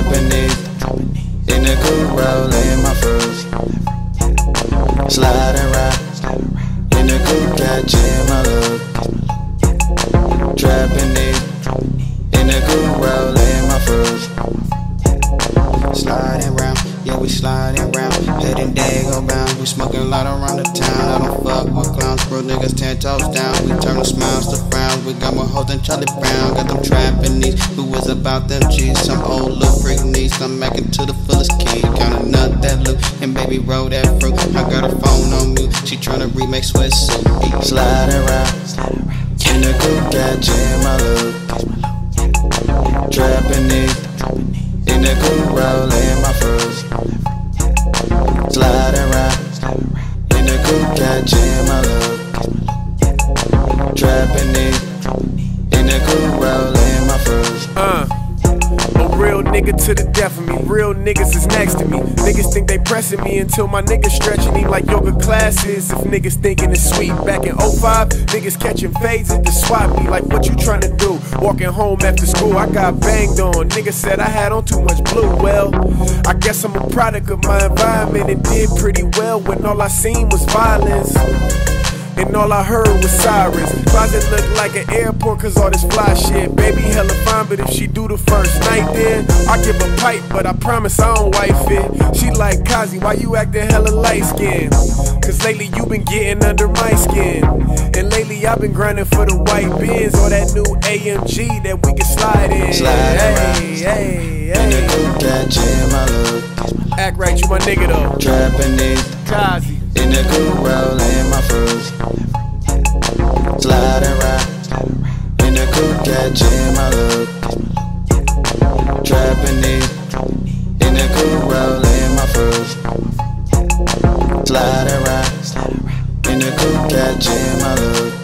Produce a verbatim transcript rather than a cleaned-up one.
Trapping it in the coupe, rolling my fruits. Sliding right in the coupe, catching my look. Trapping it in the coupe, rolling my fruits. Sliding round, yeah, we sliding round. Heading Dago bound, we smoking a lot around the town. I don't fuck with clowns, bro, niggas ten toes down. We turn the smiles to frowns, we got more hoes than Charlie Brown. Got them trapping these, who is about them G's? Some old little freak needs, I'm macking to the fullest key. Counting up that loot, and baby roll that fruit. I got her phone on mute, she tryna remake sweatsuit. Sliding round, in the coupe, catching my look. Trapping these in the coupe, rolling my fruits. Sliding right in the coupe, catching my look. Trapping it in the coupe, rolling my fruits. Uh, a real nigga to the death of me. Real niggas is next to me. Niggas think they pressing me until my niggas stretching me like yoga classes. If niggas thinking it's sweet. Back in oh five, niggas catching fades at the swap me like what you tryna do? Walking home after school, I got banged on. Niggas said I had on too much blue. Well, I guess I'm a product of my environment and did pretty well when all I seen was violence. And all I heard was sirens. Closet looked like an airport cause all this fly shit. Baby hella fine, but if she do the first night then I give a pipe, but I promise I don't wife it. She like, Kazi, why you acting hella light skinned? Cause lately you been getting under my skin. And lately I've been grinding for the white Benz or that new A M G that we can slide in. Slide hey, hey, hey, in the hey. coupe, catching my look. Act right, you my nigga though. Trapping it Kazi in the coupe, rolling my fruits. Sliding right in the coupe, catching my look. Trapping it in the coupe, rolling my fruits. Sliding right in the coupe, catching my look.